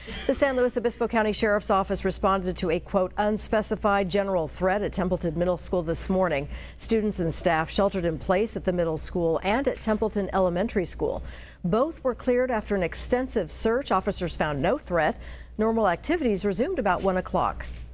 The San Luis Obispo County Sheriff's Office responded to a, quote, unspecified general threat at Templeton Middle School this morning. Students and staff sheltered in place at the middle school and at Templeton Elementary School. Both were cleared after an extensive search. Officers found no threat. Normal activities resumed about 1 o'clock.